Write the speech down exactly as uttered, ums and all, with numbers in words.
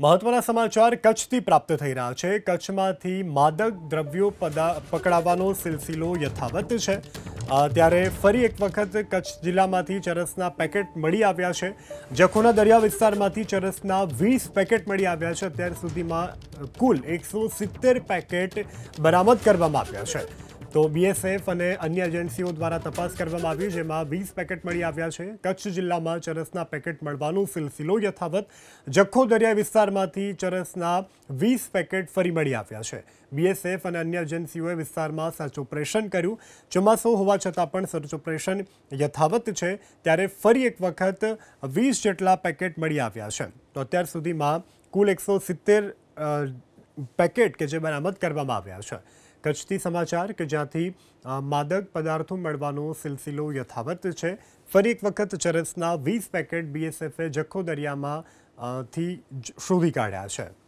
મહત્વના સમાચાર કચ્છથી પ્રાપ્ત થઈ રહ્યા છે। કચ્છમાંથી માદક દ્રવ્યો પકડાવાનો સિલસિલો યથાવત છે। ત્યારે ફરી એક વખત કચ્છ જિલ્લામાંથી ચરસના પેકેટ મળી આવ્યા છે। જખૌના દરિયા વિસ્તારમાંથી ચરસના વીસ પેકેટ મળી આવ્યા છે। અત્યાર સુધીમાં કુલ એકસો સિત્તેર પેકેટ બરામદ કરવામાં આવ્યા છે। તો બીએસએફ અને અન્ય એજન્સીઓ દ્વારા તપાસ કરવામાં આવી, જેમાં વીસ પેકેટ મળી આવ્યા છે। કચ્છ જિલ્લામાં ચરસના પેકેટ મળવાનો સિલસિલો યથાવત। જખૌ દરિયા વિસ્તારમાંથી ચરસના વીસ પેકેટ ફરી મળી આવ્યા છે। બીએસએફ અને અન્ય એજન્સીઓએ વિસ્તારમાં સર્ચ ઓપરેશન કર્યું। ચોમાસું હોવા છતાં પણ સર્ચ ઓપરેશન યથાવત છે। ત્યારે ફરી એક વખત વીસ જેટલા પેકેટ મળી આવ્યા છે। તો અત્યાર સુધીમાં કુલ એકસો સિત્તેર પેકેટ કે જે બરામદ કરવામાં આવ્યા છે। કચ્છથી સમાચાર કે જ્યાંથી માદક પદાર્થો મળવાનો સિલસિલો યથાવત છે। ફરી એક વખત ચરસના વીસ પેકેટ બીએસએફે જખૌ દરિયામાં થી શોધી કાઢ્યા છે।